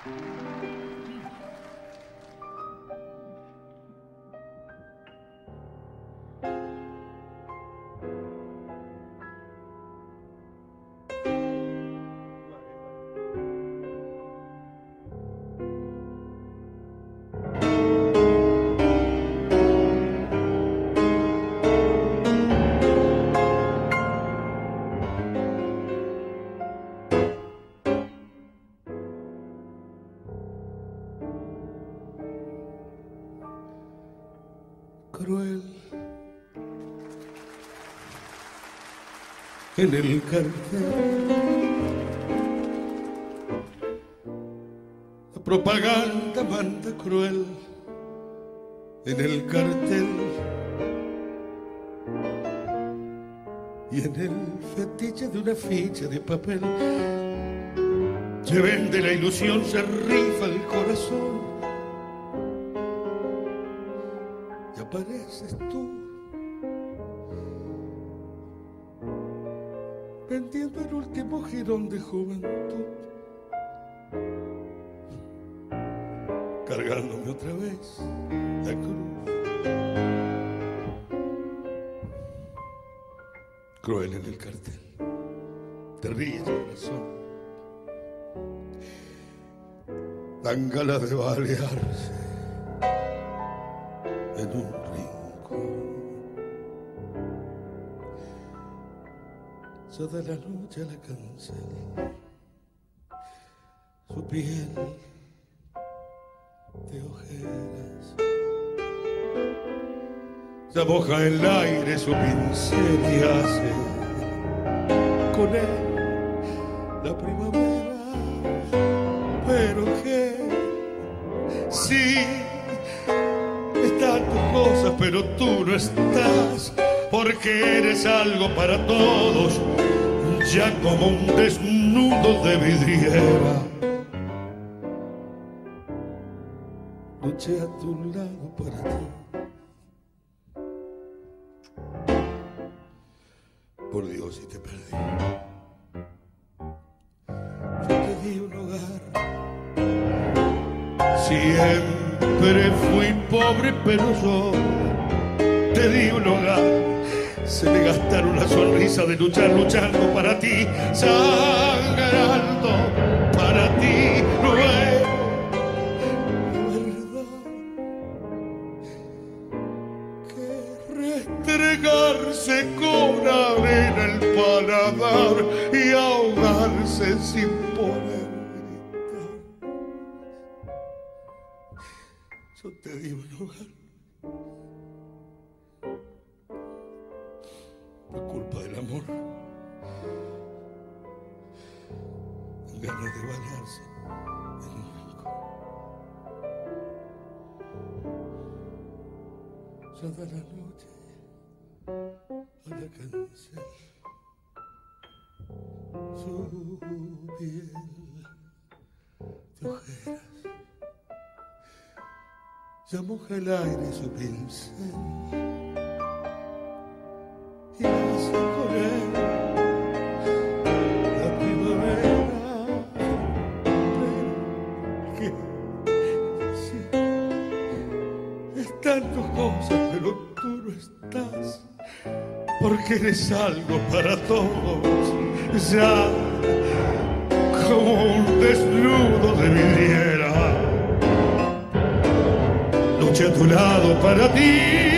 Cruel en el cartel, la propaganda manda cruel en el cartel, y en el fetiche de una ficha de papel se vende la ilusión, se rifa el corazón. Apareces tú vendiendo el último jirón de juventud, cargándome otra vez la cruz. Cruel en el cartel, te ríes corazón, dan ganas de balearse en un rincón. Toda la noche la cancela, su piel de ojeras, se moja el aire su pincel y hace con él la primavera. Pero que sí, están tus cosas, pero tú no estás, porque eres algo para todos, ya como un desnudo de vidriera. Luché a tu lado para ti, por Dios, si te perdí. Yo te di un hogar, siempre fui pobre, pero yo te di un hogar. Se me gastaron la sonrisa de luchar, luchando para ti, sangrando para ti. No es verdad que restregarse con arena el paladar y ahogarse sin poder gritar. Yo te di un hogar por culpa del amor, ganas de bañarse en un rincón. Toda la noche a la cancel, su piel de ojeras, ya moja el aire su pincel y hace con él la primavera. Pero que sí, están tus cosas, pero tú no estás, porque eres algo para todos, ya como un desnudo de vidriera. Luché a tu lado para ti,